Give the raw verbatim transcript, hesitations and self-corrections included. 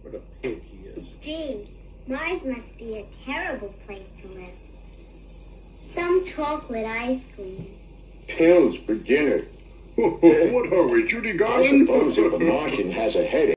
What a pig he is. Gee, Mars must be a terrible place to live. Some chocolate ice cream. Pills for dinner. What are we, Judy Garland? I suppose if a Martian has a headache.